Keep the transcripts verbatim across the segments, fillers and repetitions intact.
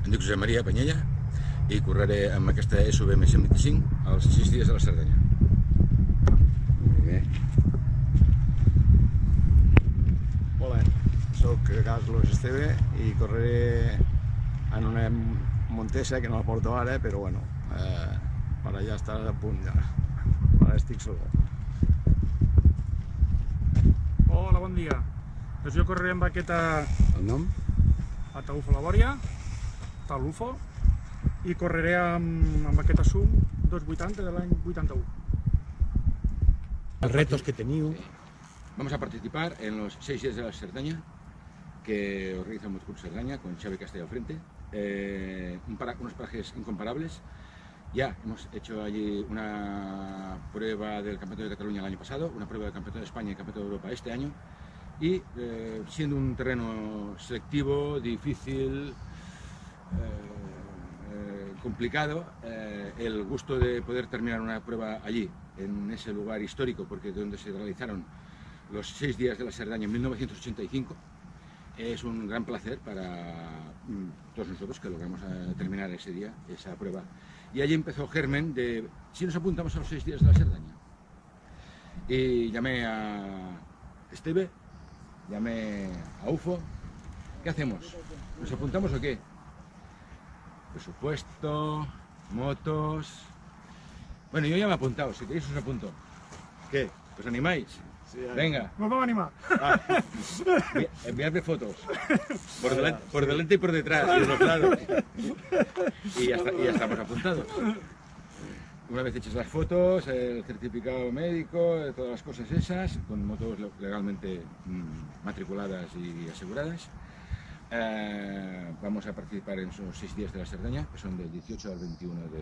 Em dic Josep Maria Panyella i correré amb aquesta S V M cent vint-i-cinc als sis dies de la Cerdanya. Molt bé. Hola, soc Carlos Esteve i correré en una Montesa que no la porto ara, però bueno, eh, per allà està a punt ja. Ara estic segur. Hola, bon dia. Doncs jo correré amb aquesta El nom? Ataúfo La Bòria, Talufo, i correré amb, amb aquest Assum dos vuitanta de l'any vuitanta-u. Els retos que teniu. Vamos a participar en los seis días de la Cerdaña que organiza Motorclub Cerdaña con Xavi Castell al frente. Eh, un para, unos parajes incomparables. Ya hemos hecho allí una prueba del Campeonato de Cataluña el año pasado, una prueba del Campeonato de España y el Campeonato de Europa este año. Y eh, siendo un terreno selectivo, difícil, eh, eh, complicado, eh, el gusto de poder terminar una prueba allí, en ese lugar histórico, porque de donde se realizaron los seis días de la Cerdaña en mil novecientos ochenta y cinco, es un gran placer para mm, todos nosotros que logramos eh, terminar ese día, esa prueba. Y allí empezó germen de si nos apuntamos a los seis días de la Cerdaña. Y llamé a Esteve, llamé a Ufo. ¿Qué hacemos? ¿Nos apuntamos o qué? Presupuesto, motos... Bueno, yo ya me he apuntado, si queréis os apunto. ¿Qué? ¿Os animáis? Sí, Venga. Nos vamos a animar. Ah, enviadme fotos. Por delante, por delante y por detrás, y de los lados. Y ya, está, y ya estamos apuntados. Una vez hechas las fotos, el certificado médico, todas las cosas esas, con motos legalmente mmm, matriculadas y aseguradas, eh, vamos a participar en esos seis días de la Cerdaña, que son del dieciocho al veintiuno de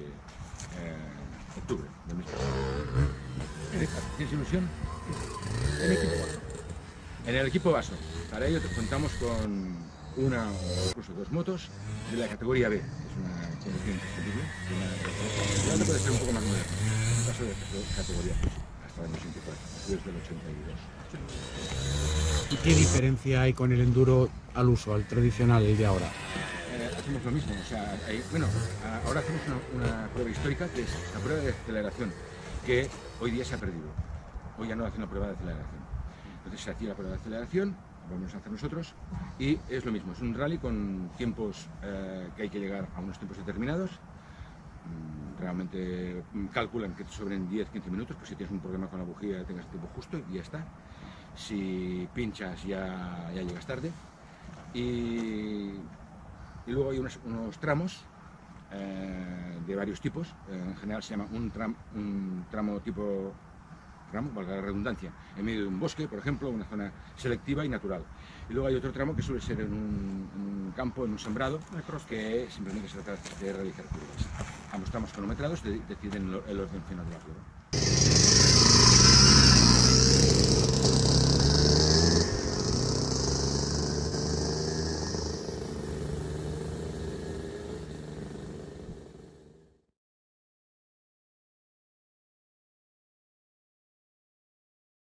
eh, octubre del mes pasado. ¿Tienes ilusión? En el equipo Vaso. En el equipo Vaso. Para ello contamos con una o incluso dos motos de la categoría B. Es una condición imprescindible. La otra puede ser un poco más moderna. En el caso de la categoría hasta el año ochenta y cuatro, desde el ochenta y dos. ¿Y qué diferencia hay con el enduro al uso, al tradicional, el de ahora? Eh, hacemos lo mismo. O sea, hay, bueno, ahora hacemos una, una prueba histórica que es la prueba de aceleración, que hoy día se ha perdido. Hoy ya no hace una prueba de aceleración. Entonces se hacía la prueba de aceleración, vamos a hacer nosotros, y es lo mismo, es un rally con tiempos eh, que hay que llegar a unos tiempos determinados. Mm, realmente mm, calculan que te sobren diez a quince minutos, pues si tienes un problema con la bujía tengas el tiempo justo y ya está. Si pinchas ya, ya llegas tarde. Y, y luego hay unos, unos tramos eh, de varios tipos, eh, en general se llama un, tram, un tramo tipo... valga la redundancia, en medio de un bosque, por ejemplo, una zona selectiva y natural. Y luego hay otro tramo que suele ser en un, en un campo, en un sembrado, que simplemente se trata de realizar curvas. Ambos tramos cronometrados deciden el orden final de la prueba.